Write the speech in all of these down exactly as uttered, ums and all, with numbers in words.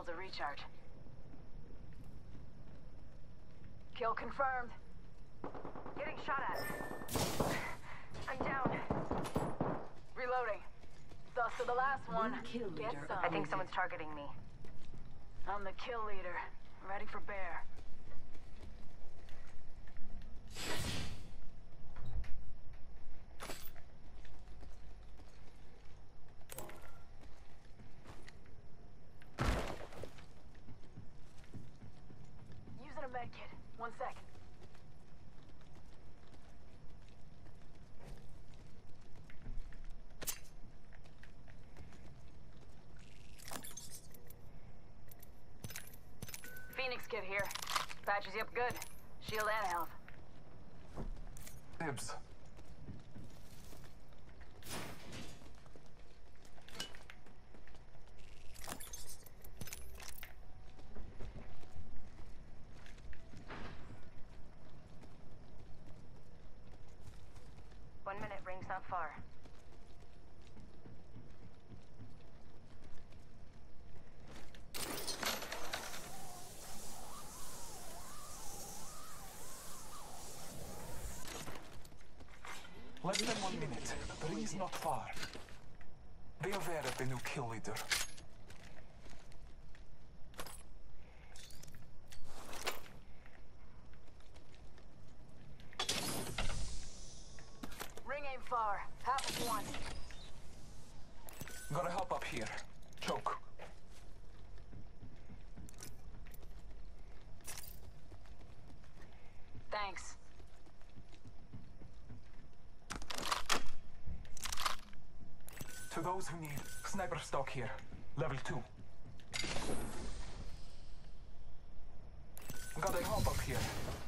shields a recharge. Kill confirmed. Getting shot at. I'm down. Reloading. Thus to the last one. Kill Get leader some. I think someone's targeting me. I'm the kill leader. Ready for bear. Using a med kit. One sec. Phoenix kit here. Patches you up good. Shield and health. Dibs. One minute, ring's not far. Less than one minute. The ring is not far. Be aware of the new kill leader. Ring aim far. Half of one. Gotta help up here. Choke. Thanks. To those who need, sniper stock here. Level two. Gotta help up here.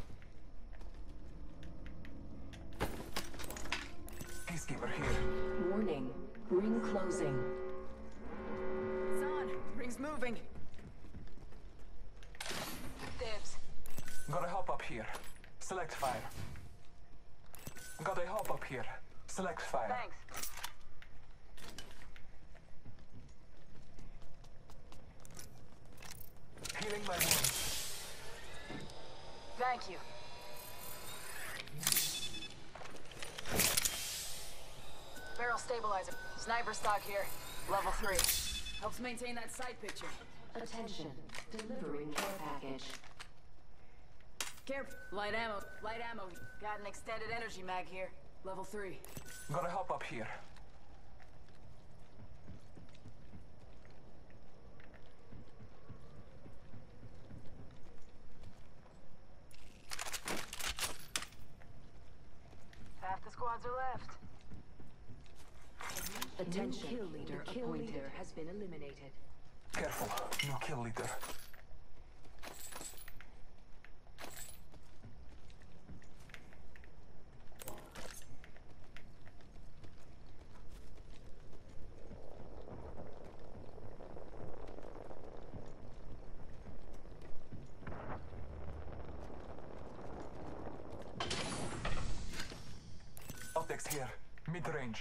Peacekeeper here. Warning. Ring closing. It's on. Ring's moving. Dibs. Gotta help up here. Select fire. Gotta help up here. Select fire. Thanks. Healing my wounds. Thank you. Barrel stabilizer. Sniper stock here. Level three. Helps maintain that sight picture. Attention. Delivering care package. Care. Light ammo. Light ammo. Got an extended energy mag here. Level three. Gotta help up here. Half the squads are left. Attention. Kill leader kill leader has been eliminated. Careful. New kill leader. Optics here. Mid-range.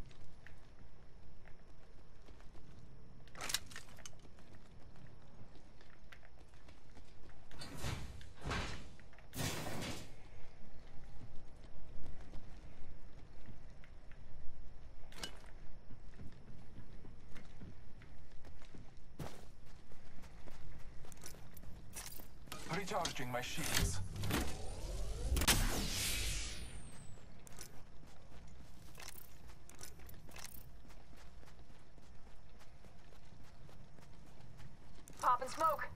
Recharging my shields. Pop and smoke.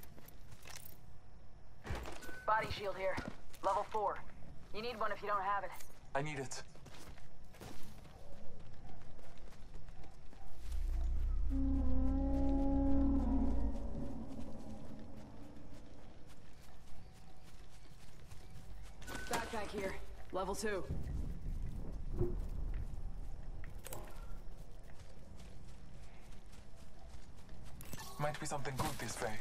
Body shield here. Level four. You need one if you don't have it. I need it. Backpack here. Level two. Might be something good this way.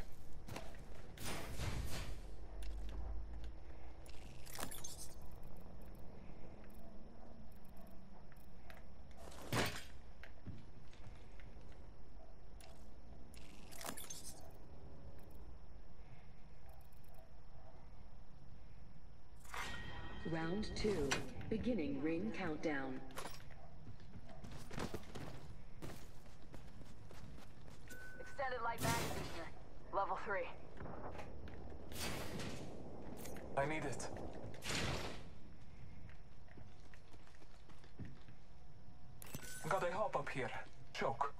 Round two. Beginning ring countdown. Extended light magazine here. Level three. I need it. Gotta hop up here. Choke.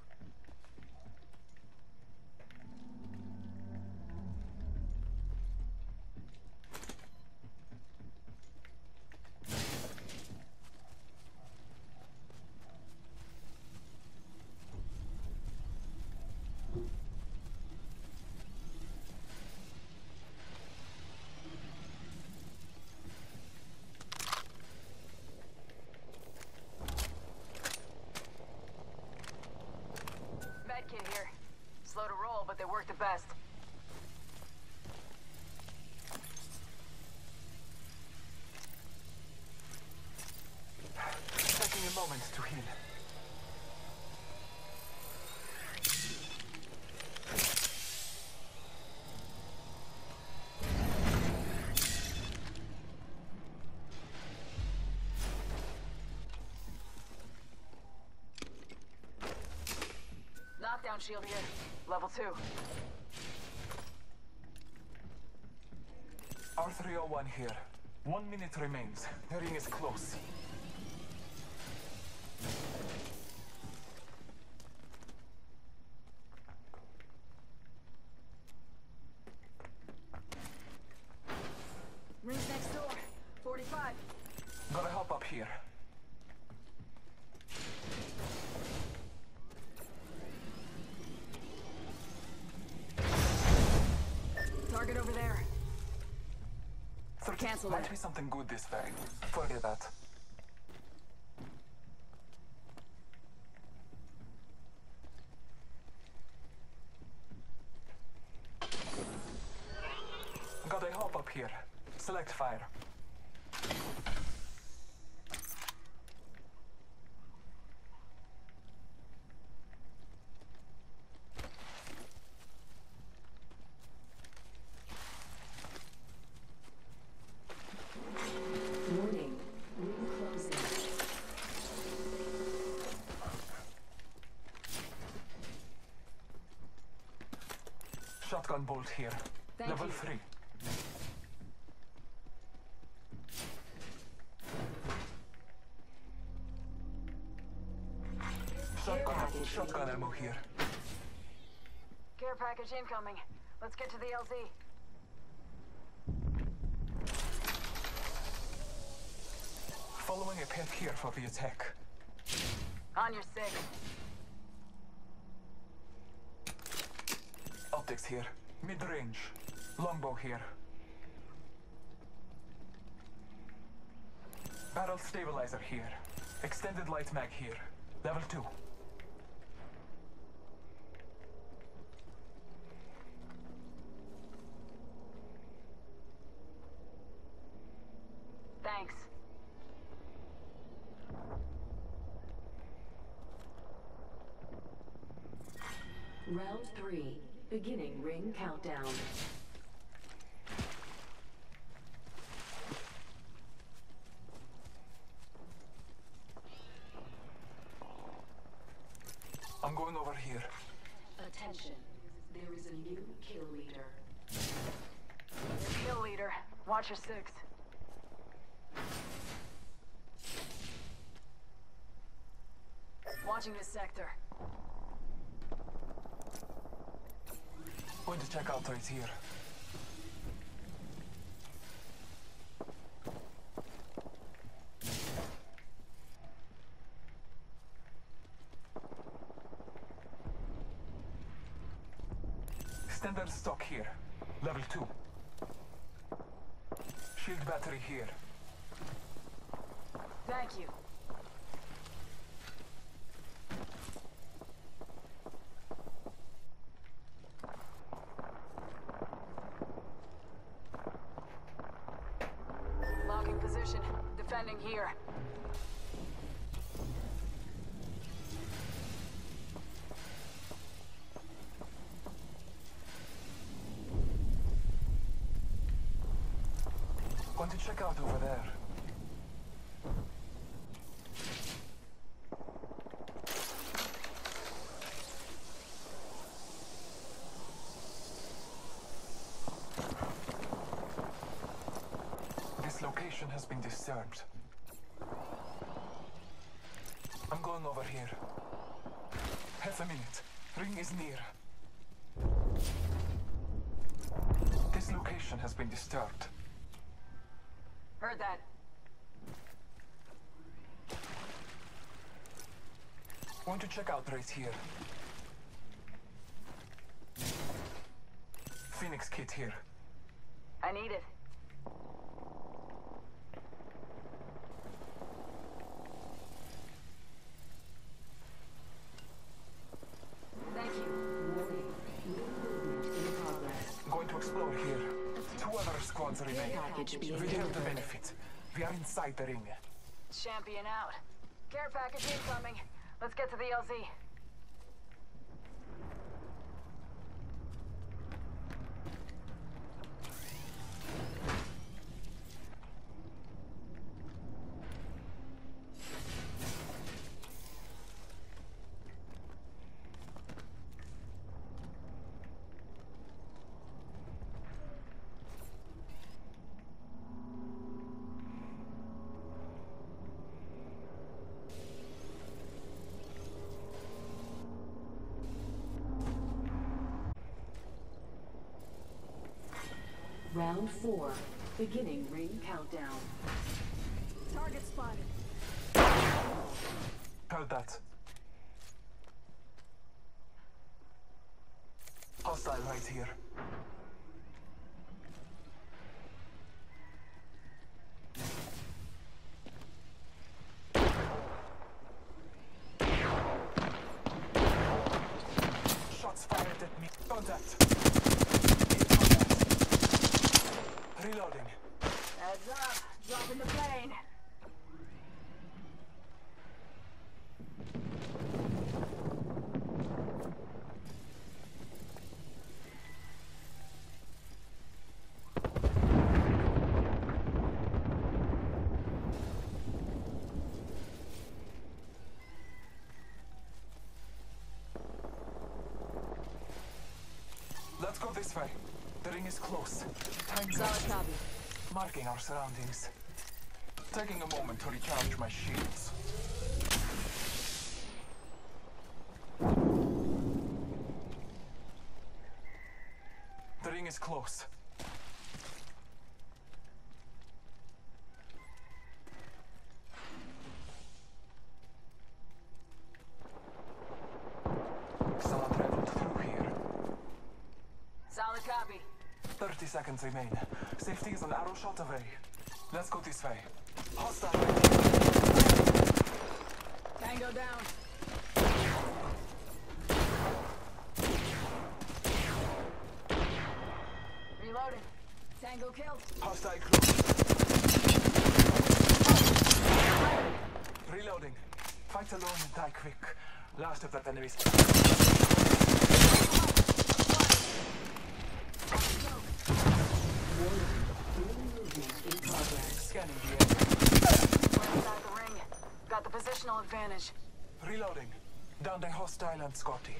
Medkit here. Slow to roll, but they work the best. Taking a moment to heal. Knockdown shield here. Level two. R three oh one here. One minute remains. The ring is close. Rings next door. forty-five. Gotta hop up here. Target over there. Cancel Might that. be something good this way. Forget that. Gotta hop up here. Select fire. Warning. Ring closing. Shotgun bolt here. Thank Level you. three. Shotgun, shotgun ammo here. Care package incoming. Let's get to the L Z. Following a path here for the attack. On your six. Optics here. Mid-range. Longbow here. Barrel stabilizer here. Extended light mag here. Level two. Thanks. Round three. Beginning ring countdown. I'm going over here. Attention. There is a new kill leader. Kill leader. Watch your six. Watching this sector. Going to check out right here. Standard stock here. Level two. Shield battery here. Thank you. Locking position. Defending here. Want to check out over there. Location has been disturbed. I'm going over here. Half a minute. Ring is near. This location has been disturbed. Heard that. Want to check out right here. Phoenix kit here. I need it. Thank you. Going to explore here. Two other squads remain. Package being We have the delivered. benefit. We are inside the ring. Champion out. Care package incoming. Let's get to the L Z. Round four. Beginning ring countdown. Target spotted. Heard that. Hostile right here. Shots fired at me. Contact. Reloading. Heads up. Dropping the plane. Let's go this way. The ring is close. Time Solid copy. Marking our surroundings. Taking a moment to recharge my shields. The ring is close. Someone traveled through here. Solid copy. thirty seconds remain. Safety is an arrow shot away. Let's go this way. Hostile right here. Tango down. Reloading. Tango killed. Hostile close. Reloading. Fight alone and die quick. Last of that enemy's. Scanning the area. We're inside the ring. Got the positional advantage. Reloading. Down the hostile and Scotty.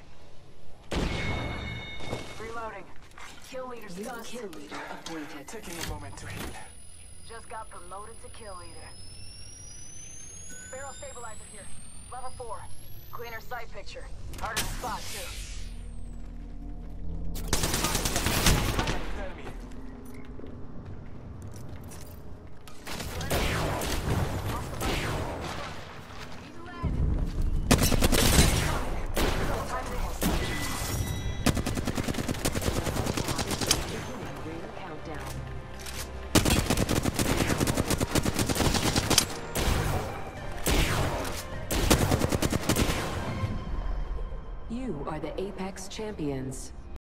Reloading. Kill leader New stunned. kill leader appointed. Taking a moment to heal. Just got promoted to kill leader. Barrel stabilizer here. Level four. Cleaner sight picture. Harder to spot too. Enemy. Beginning ring countdown. You are the Apex Champions.